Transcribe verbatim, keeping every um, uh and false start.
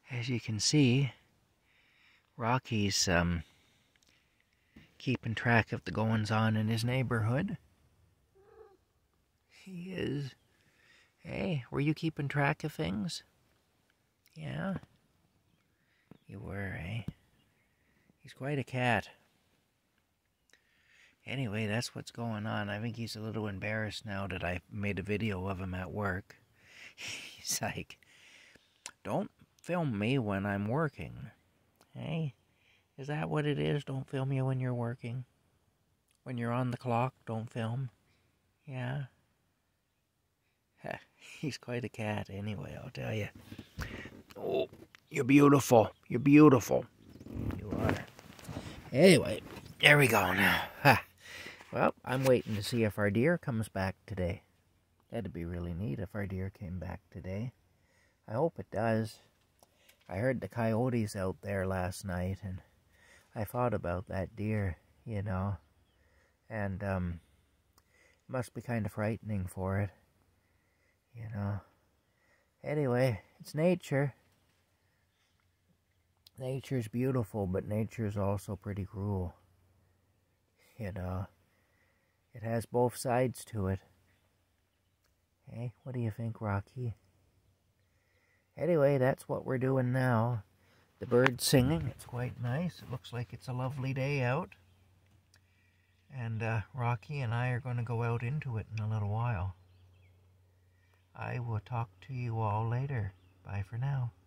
As you can see, Rocky's um, keeping track of the goings-on in his neighborhood. He is. Hey, were you keeping track of things? Yeah? You were, eh? He's quite a cat. Anyway, that's what's going on. I think he's a little embarrassed now that I made a video of him at work. He's like, don't film me when I'm working. Hey, is that what it is? Don't film you when you're working? When you're on the clock, don't film? Yeah? He's quite a cat anyway, I'll tell you. Oh, you're beautiful. You're beautiful. You are. Anyway, there we go now. Ha. Well, I'm waiting to see if our deer comes back today. That'd be really neat if our deer came back today. I hope it does. I heard the coyotes out there last night, and I thought about that deer, you know. And, um, it must be kind of frightening for it, you know. Anyway, it's nature. Nature's beautiful, but nature's also pretty cruel. You know, it has both sides to it. Hey, what do you think, Rocky? Anyway, that's what we're doing now. The bird's singing. It's quite nice. It looks like it's a lovely day out. And uh, Rocky and I are going to go out into it in a little while. I will talk to you all later. Bye for now.